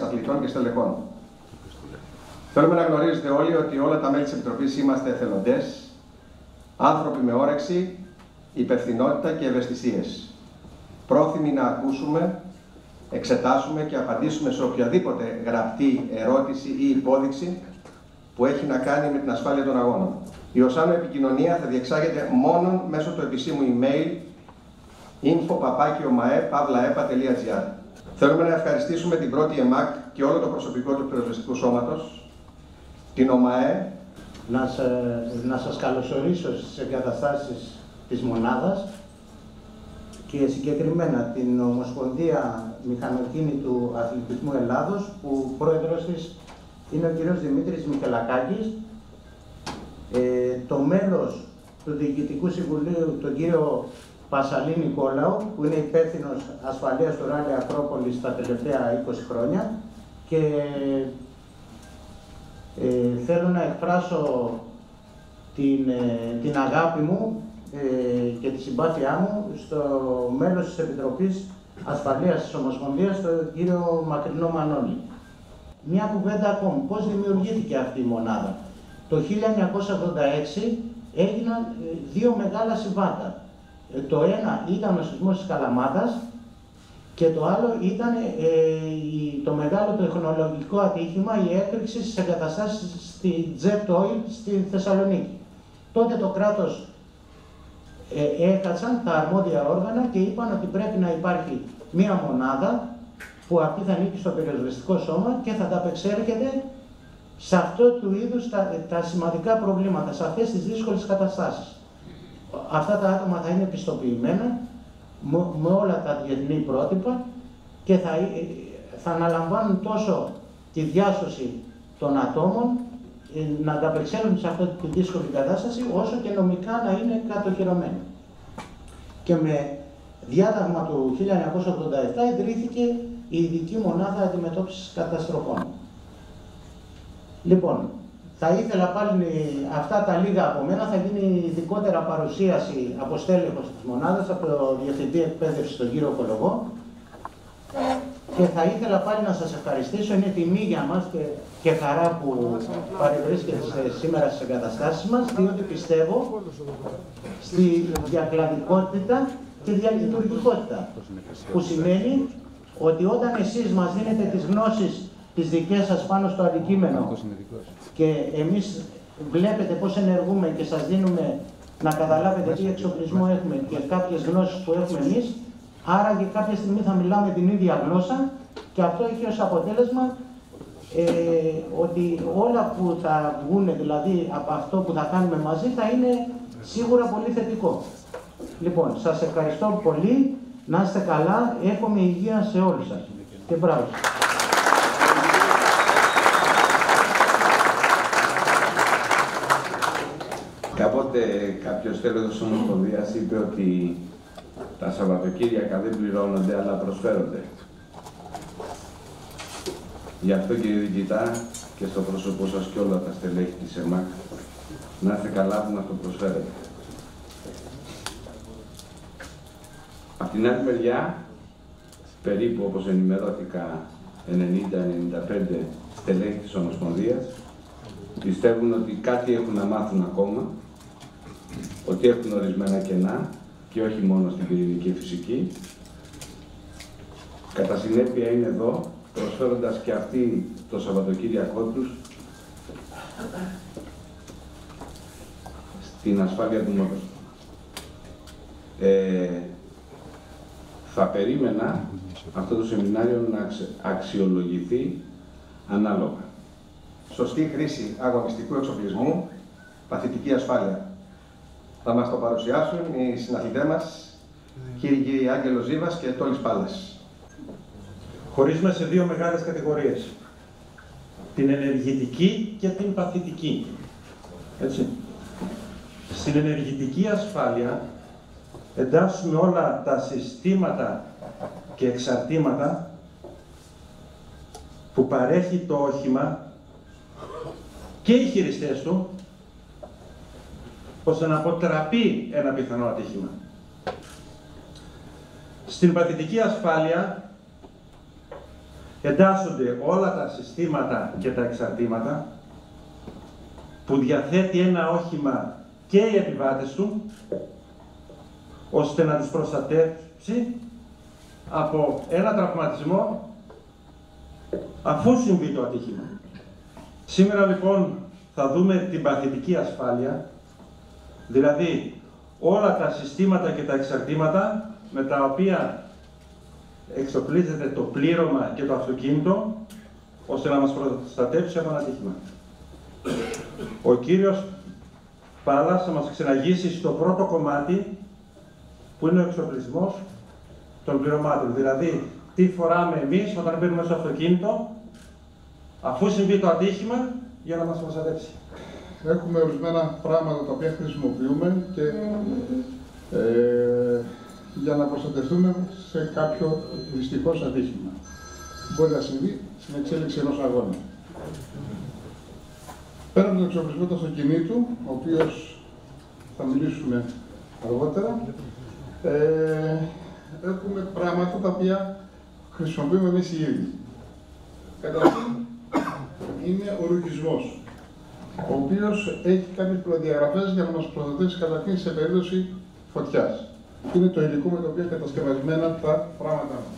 αθλητών και στελεχών. Θέλουμε να γνωρίζετε όλοι ότι όλα τα μέλη της Επιτροπής είμαστε εθελοντές, άνθρωποι με όρεξη, υπευθυνότητα και ευαισθησίες. Πρόθυμοι να ακούσουμε, εξετάσουμε και απαντήσουμε σε οποιαδήποτε γραπτή ερώτηση ή υπόδειξη που έχει να κάνει με την ασφάλεια των αγώνων. Η ΟΣΑΝΟ επικοινωνία θα διεξάγεται μόνο μέσω του επισήμου email info@omae.gr. Θέλουμε να ευχαριστήσουμε την πρώτη ΕΜΑΚ και όλο το προσωπικό του πυροσβεστικού σώματος, την ΟΜΑΕ. Να σας καλωσορίσω στις εγκαταστάσεις της μονάδας και συγκεκριμένα την Ομοσπονδία Μηχανοκίνητου Αθλητισμού Ελλάδος, που πρόεδρος της είναι ο κ. Δημήτρης Μιχελακάκης, το μέλος του Διοικητικού Συμβουλίου, τον κύριο Πασαλή Νικόλαο, που είναι υπεύθυνος ασφαλείας του Ράλι Ακρόπολης τα τελευταία 20 χρόνια, και θέλω να εκφράσω την αγάπη μου και τη συμπάθειά μου στο μέλος της Επιτροπής Ασφαλείας της Ομοσπονδίας, τον κύριο Μακρινό Μανώλη. Μια κουβέντα ακόμη. Πώς δημιουργήθηκε αυτή η μονάδα? Το 1986 έγιναν δύο μεγάλα συμβάντα. Το ένα ήταν ο σεισμός της Καλαμάτας και το άλλο ήταν το μεγάλο τεχνολογικό ατύχημα, η έκρηξη στις εγκαταστάσεις στη Jet Oil στη Θεσσαλονίκη. Τότε το κράτος έκατσαν τα αρμόδια όργανα και είπαν ότι πρέπει να υπάρχει μία μονάδα που αυτή θα ανήκει στο πυροσβεστικό σώμα και θα ανταπεξέρχεται σε αυτό του είδους τα σημαντικά προβλήματα, σε αυτές τις δύσκολες καταστάσεις. Αυτά τα άτομα θα είναι πιστοποιημένα με όλα τα διεθνή πρότυπα και θα αναλαμβάνουν τόσο τη διάσωση των ατόμων, να ανταπεξέλθουν σε αυτή τη δύσκολη κατάσταση, όσο και νομικά να είναι κατοχυρωμένοι. Και με διάταγμα του 1987 ιδρύθηκε η Ειδική Μονάδα Αντιμετώπισης Καταστροφών. Λοιπόν, θα ήθελα πάλι αυτά τα λίγα από μένα, θα γίνει ειδικότερα παρουσίαση από στέλεχος της μονάδας, από το Διευθυντή Εκπαίδευσης, τον κύριο Κολογό. Και θα ήθελα πάλι να σας ευχαριστήσω, είναι τιμή για μας και χαρά που παρευρίσκεστε σήμερα στις εγκαταστάσεις μας, διότι πιστεύω στη διακλαδικότητα και διαλειτουργικότητα, που σημαίνει ότι όταν εσείς μας δίνετε τις γνώσεις τις δικές σας πάνω στο αντικείμενο και εμείς βλέπετε πώς ενεργούμε και σας δίνουμε να καταλάβετε τι εξοπλισμό έχουμε και κάποιες γνώσεις που έχουμε εμείς, άρα και κάποια στιγμή θα μιλάμε την ίδια γλώσσα και αυτό έχει ως αποτέλεσμα ότι όλα που θα βγουν, δηλαδή από αυτό που θα κάνουμε μαζί, θα είναι σίγουρα πολύ θετικό. Λοιπόν, σας ευχαριστώ πολύ, να είστε καλά, εύχομαι υγεία σε όλους σας και μπράβο. Κάποτε κάποιος τέλος της Ομοσπονδίας είπε ότι τα Σαββατοκύριακα δεν πληρώνονται αλλά προσφέρονται. Γι' αυτό, κύριε Διοικητά, και στο πρόσωπό σας και όλα τα στελέχη της ΕΜΑΚ, να είστε καλά που μας το προσφέρετε. Απ' την άλλη μεριά, περίπου όπως ενημερώθηκα 90-95 στελέχη της Ομοσπονδίας πιστεύουν ότι κάτι έχουν να μάθουν ακόμα, ότι έχουν ορισμένα κενά και όχι μόνο στην πυρηνική φυσική. Κατά συνέπεια είναι εδώ, προσφέροντας και αυτοί το Σαββατοκύριακό τους στην ασφάλεια του μότος. Θα περίμενα αυτό το σεμινάριο να αξιολογηθεί ανάλογα. Σωστή χρήση αγωνιστικού εξοπλισμού, παθητική ασφάλεια. Θα μας το παρουσιάσουν οι συναθλητές μας, κύριοι Άγγελος Ζήβας και Τόλης Πάλας. Χωρίζουμε σε δύο μεγάλες κατηγορίες. Την ενεργητική και την παθητική. Έτσι. Στην ενεργητική ασφάλεια εντάσσουμε όλα τα συστήματα και εξαρτήματα που παρέχει το όχημα και οι χειριστές του, ώστε να αποτραπεί ένα πιθανό ατύχημα. Στην παθητική ασφάλεια εντάσσονται όλα τα συστήματα και τα εξαρτήματα που διαθέτει ένα όχημα και οι επιβάτες του, ώστε να τους προστατεύσει από ένα τραυματισμό αφού συμβεί το ατύχημα. Σήμερα λοιπόν θα δούμε την παθητική ασφάλεια, δηλαδή όλα τα συστήματα και τα εξαρτήματα με τα οποία εξοπλίζεται το πλήρωμα και το αυτοκίνητο, ώστε να μας προστατεύσει από ένα ατύχημα. Ο κύριος Πάλας θα μας ξεναγήσει στο πρώτο κομμάτι, που είναι ο εξοπλισμός των πληρωμάτων. Δηλαδή, τι φοράμε εμείς όταν μπαίνουμε στο αυτοκίνητο, αφού συμβεί το ατύχημα, για να μας προστατεύσει. Έχουμε ορισμένα πράγματα τα οποία χρησιμοποιούμε και για να προστατευτούμε σε κάποιο δυστυχώς ατύχημα. Μπορεί να συμβεί στην εξέλιξη ενός αγώνα. Πέραν από τον εξοπλισμό του αυτοκινήτου, ο οποίος θα μιλήσουμε αργότερα, έχουμε πράγματα τα οποία χρησιμοποιούμε εμείς οι ίδιοι. Καταρχήν είναι ο ρουχισμός, ο οποίος έχει κάποιες προδιαγραφές για να μας προστατεύσει καταρχήν σε περίπτωση φωτιάς. Είναι το υλικό με το οποίο είναι κατασκευασμένα τα πράγματα μας.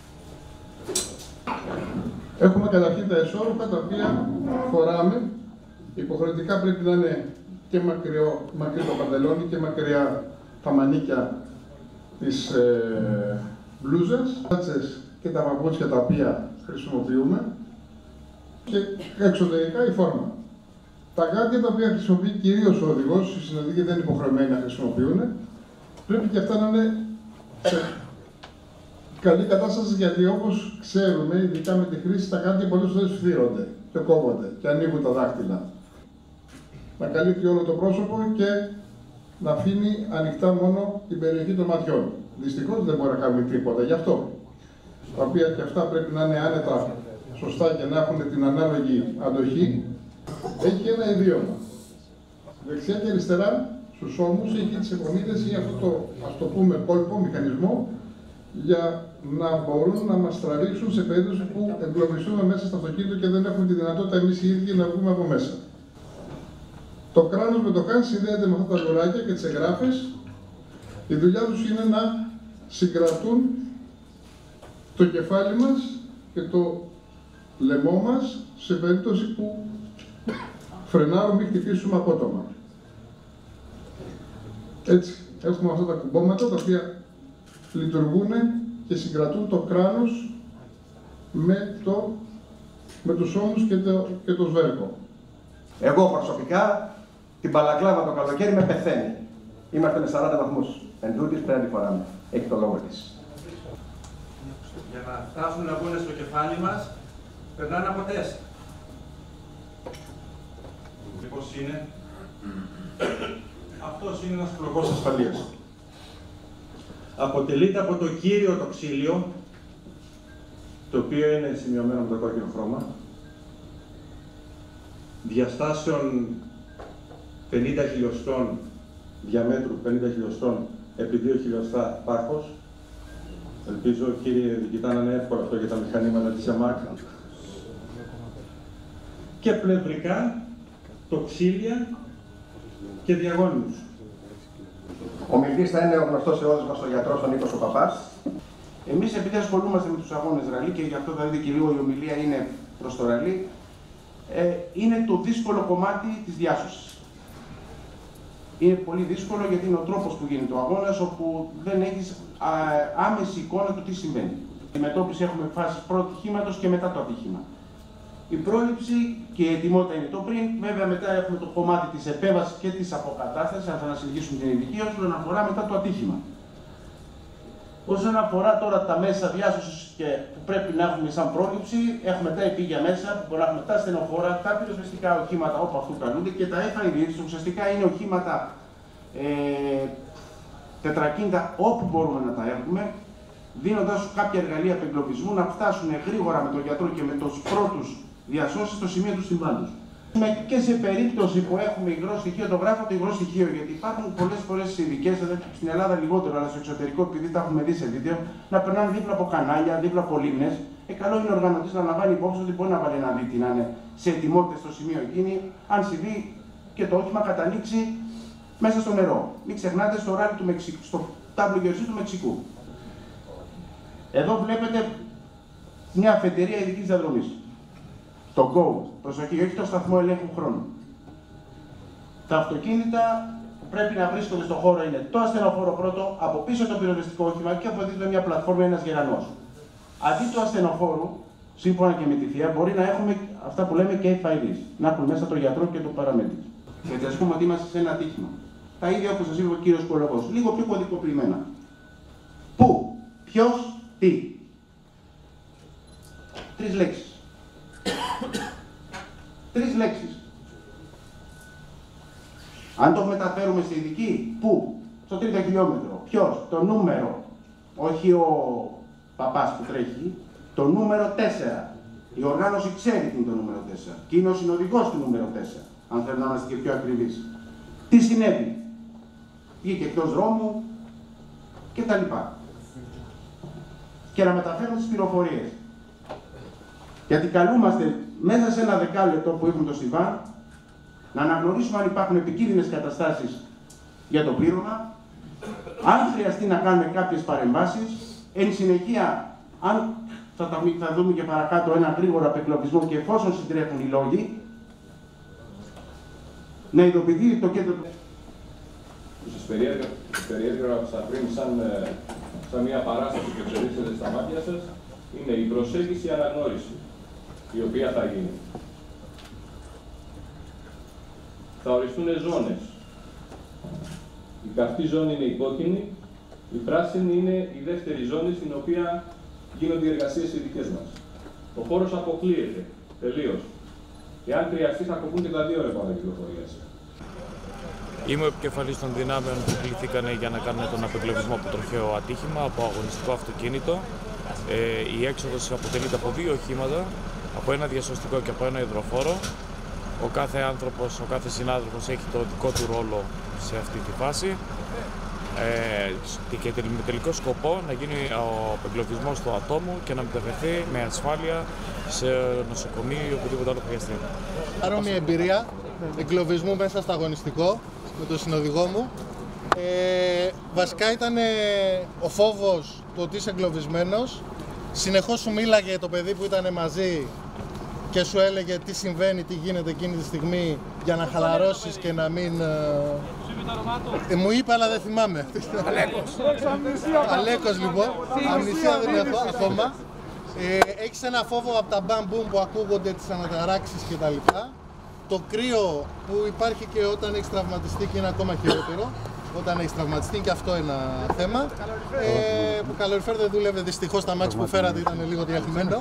Έχουμε καταρχήν τα εσώρουχα τα οποία φοράμε. Υποχρεωτικά πρέπει να είναι και μακρύ το παντελόνι και μακριά τα μανίκια της μπλούζας, και τα παπούτσια τα οποία χρησιμοποιούμε και εξωτερικά η φόρμα. Τα γάντια τα οποία χρησιμοποιεί κυρίως ο οδηγός, οι συνοδοί δεν είναι υποχρεωμένοι να χρησιμοποιούν, πρέπει και αυτά να είναι σε καλή κατάσταση, γιατί όπως ξέρουμε, ειδικά με τη χρήση, τα γάντια πολλές φορές φθύρονται και κόβονται και ανοίγουν τα δάχτυλα. Να καλύπτει όλο το πρόσωπο και να αφήνει ανοιχτά μόνο την περιοχή των ματιών. Δυστυχώς δεν μπορεί να κάνουμε τίποτα γι' αυτό. Τα οποία και αυτά πρέπει να είναι άνετα, σωστά και να έχουν την ανάλογη αντοχή. Έχει ένα ιδίωμα. Δεξιά και αριστερά στους ώμους έχει τις επονίδες ή αυτό το, ας το πούμε, κόλπο, μηχανισμό, για να μπορούν να μας τραβήξουν σε περίπτωση που εγκλωβιστούμε μέσα στο αυτοκίνητο και δεν έχουμε τη δυνατότητα εμείς οι ίδιοι να βγούμε από μέσα. Το κράνος με το χάν συνδέεται με αυτά τα λουράκια και τις εγγράφες. Η δουλειά τους είναι να συγκρατούν το κεφάλι μας και το λαιμό μας σε περίπτωση που φρενάρουμε ή χτυπήσουμε απότομα. Έτσι, έχουμε αυτά τα κουμπώματα τα οποία λειτουργούν και συγκρατούν το κράνος με τους ώμους και το σβέρκο. Εγώ προσωπικά την μπαλακλάβα το καλοκαίρι με πεθαίνει. Είμαστε με 40 βαθμούς. Εν τούτης πρέπει να τη φοράμε. Έχει το λόγο της. Για να φτάσουν να βγουν στο κεφάλι μας, περνάνε από 4. Πώς είναι. Αυτός είναι ένας πλοκός ασφαλείας. Αποτελείται από το κύριο το ξύλιο, το οποίο είναι σημειωμένο με το κόκκινο χρώμα, διαστάσεων 50 χιλιοστών διαμέτρου, 50 χιλιοστών επί 2 χιλιοστά πάχος. Ελπίζω, κύριε Διοικητά, να είναι εύκολο αυτό για τα μηχανήματα της ΕΜΑΚ. Και πλευρικά, τοξίλια και διαγώνιους. Ο μιλητής θα είναι ο γνωστός σε όλους μας ο γιατρός, ο Νίκος ο Παπάς. Εμείς, επειδή ασχολούμαστε με τους αγώνες ραλί και γι' αυτό θα δείτε και λίγο η ομιλία είναι προς το ραλί, είναι το δύσκολο κομμάτι της διάσωσης. Είναι πολύ δύσκολο γιατί είναι ο τρόπος που γίνεται ο αγώνας, όπου δεν έχεις άμεση εικόνα του τι συμβαίνει. Η μετώπιση έχουμε φάσεις πρώτου ατυχήματος και μετά το ατύχημα. Η πρόληψη και η ετοιμότητα είναι το πριν. Βέβαια, μετά έχουμε το κομμάτι της επέμβασης και της αποκατάστασης, αν θα ανασυνεχίσουμε την ειδική, όσον αφορά μετά το ατύχημα. Όσον αφορά τώρα τα μέσα διάσωσης που πρέπει να έχουμε σαν πρόληψη, έχουμε τα επίγεια μέσα που μπορεί να έχουμε τα στενοφόρα, τα πυροσβεστικά οχήματα όπου αυτού καλούνται και τα FID, ουσιαστικά είναι οχήματα τετρακίνητα όπου μπορούμε να τα έχουμε, δίνοντας σου κάποια εργαλεία απεγκλωβισμού να φτάσουν γρήγορα με τον γιατρό και με τους πρώτους διασώσεις στο σημείο του συμβάντος. Και σε περίπτωση που έχουμε υγρό στοιχείο, το γράφω το υγρό στοιχείο, γιατί υπάρχουν πολλές φορές ειδικές, στην Ελλάδα λιγότερο, αλλά στο εξωτερικό, επειδή τα έχουμε δει σε βίντεο, να περνάνε δίπλα από κανάλια, δίπλα από λίμνες καλό είναι ο οργανωτής να λαμβάνει υπόψη ότι μπορεί να βάλει ένα δίκτυο να είναι σε ετοιμότητα στο σημείο εκείνη, αν συμβεί και το όχημα καταλήξει μέσα στο νερό. Μην ξεχνάτε στο ράλι του Μεξικού, στο WRC του Μεξικού. Εδώ βλέπετε μια αφετηρία ειδικής διαδρομής. Το GO, προσοχή, όχι το σταθμό ελέγχου χρόνου. Τα αυτοκίνητα πρέπει να βρίσκονται στον χώρο, είναι το ασθενοφόρο πρώτο, από πίσω το πυροσβεστικό όχημα και από δίπλα μια πλατφόρμα, ένας γερανός. Αντί του ασθενοφόρου, σύμφωνα και με τη ΦΙΑ, μπορεί να έχουμε αυτά που λέμε και FIDs, να έχουν μέσα το γιατρό και το παραμέτρη. Γιατί ας πούμε ότι είμαστε σε ένα ατύχημα. Τα ίδια όπως σας είπε ο κύριος Κολογός, λίγο πιο κωδικοποιημένα. Πού, ποιος, τι. 3 λέξεις. 3 λέξεις. Αν το μεταφέρουμε στη ειδική, πού, στο 30 χιλιόμετρο, ποιος, το νούμερο, όχι ο παπάς που τρέχει, το νούμερο 4. Η οργάνωση ξέρει τι είναι το νούμερο 4 και είναι ο συνοδηγός του νούμερο 4, αν θέλουμε να είμαστε και πιο ακριβείς. Τι συνέβη, βγήκε εκτός δρόμου κτλ. Και να μεταφέρουμε τις πληροφορίες. Γιατί καλούμαστε μέσα σε ένα δεκάλεπτο που έχουμε το συμβάν να αναγνωρίσουμε αν υπάρχουν επικίνδυνες καταστάσεις για το πλήρωμα, αν χρειαστεί να κάνουμε κάποιες παρεμβάσεις, εν συνεχεία, αν θα δούμε και παρακάτω ένα γρήγορο απεγκλωβισμό και εφόσον συντρέχουν οι λόγοι, να ειδοποιηθεί το κέντρο. Σας περιέγραψα πριν σαν μια παράσταση που εξελίσσεται στα μάτια σας, είναι η προσέγγιση αναγνώριση, η οποία θα γίνει. Θα οριστούν ζώνες. Η καυτή ζώνη είναι η κόκκινη, η πράσινη είναι η δεύτερη ζώνη στην οποία γίνονται οι εργασίες οι δικές μας. Ο χώρος αποκλείεται τελείως. Εάν χρειαστεί θα κοπούν και τα 2 ρεύματα κυκλοφορίας. Είμαι ο επικεφαλής των δυνάμεων που κληθήκανε για να κάνουν τον απεγκλωβισμό από τροχαίο ατύχημα, από αγωνιστικό αυτοκίνητο. Η έξοδος αποτελείται από 2 οχήματα, από ένα διασωστικό και από ένα υδροφόρο. Ο κάθε άνθρωπος, ο κάθε συνάδελφος έχει το δικό του ρόλο σε αυτή τη φάση και με τελικό σκοπό να γίνει ο απεγκλωβισμός του ατόμου και να μεταφερθεί με ασφάλεια σε νοσοκομείο ή οπουδήποτε άλλο χρειαστεί. Παρόμοια εμπειρία εγκλωβισμού μέσα στο αγωνιστικό με τον συνοδηγό μου. Βασικά ήταν ο φόβος το ότι είσαι εγκλωβισμένος. Συνεχώς σου μίλαγε το παιδί που ήταν μαζί και σου έλεγε τι συμβαίνει, τι γίνεται εκείνη τη στιγμή για να χαλαρώσεις και να μην... μου είπε, αλλά δεν θυμάμαι. Αλέκος λοιπόν, αμνησία δεν έχω ακόμα. Έχεις ένα φόβο από τα μπαμ-μπουμ που ακούγονται, τις αναταράξεις κτλ. Το κρύο που υπάρχει και όταν έχεις τραυματιστεί και είναι ακόμα χειρότερο. Όταν έχεις τραυματιστεί και αυτό ένα θέμα. Που καλοριφέρ δεν δούλευε δυστυχώς, τα μάτς που φέρατε ήταν λίγο διαχειμένο.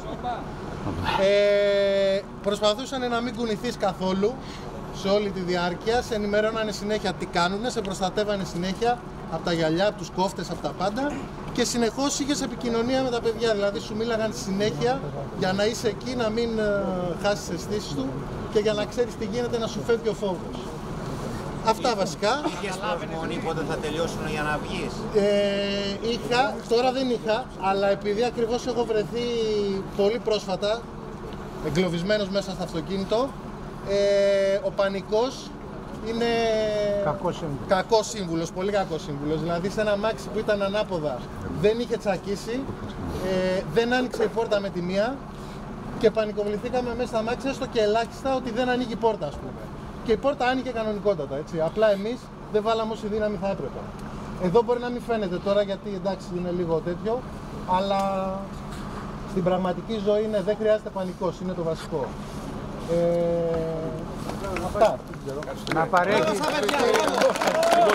Προσπαθούσαν να μην κουνηθείς καθόλου σε όλη τη διάρκεια, σε ενημερώνανε συνέχεια τι κάνουνε, σε προστατεύανε συνέχεια από τα γυαλιά, από τους κόφτες, από τα πάντα και συνεχώς είχες επικοινωνία με τα παιδιά, δηλαδή σου μίλαγαν συνέχεια για να είσαι εκεί, να μην χάσεις τις αισθήσεις του και για να ξέρεις τι γίνεται, να σου φεύγει ο φόβος. Αυτά βασικά. Είχες προμονή πότε θα τελειώσουν για να βγεις? Είχα, τώρα δεν είχα, αλλά επειδή ακριβώς έχω βρεθεί πολύ πρόσφατα εγκλωβισμένος μέσα στο αυτοκίνητο, ο πανικός είναι κακός σύμβουλος, πολύ κακός σύμβουλος. Δηλαδή σε ένα μάξι που ήταν ανάποδα δεν είχε τσακίσει, δεν άνοιξε η πόρτα με τη μία και πανικοβληθήκαμε μέσα στα μάξι, έστω και ελάχιστα ότι δεν ανοίγει η πόρτα, ας πούμε. Και η πόρτα άνοιγε κανονικότατα, έτσι. Απλά εμείς δεν βάλαμε όση δύναμη θα έπρεπε. Εδώ μπορεί να μην φαίνεται τώρα γιατί εντάξει είναι λίγο τέτοιο, αλλά στην πραγματική ζωή δεν χρειάζεται πανικός, είναι το βασικό. Αυτά. Να παρέχει.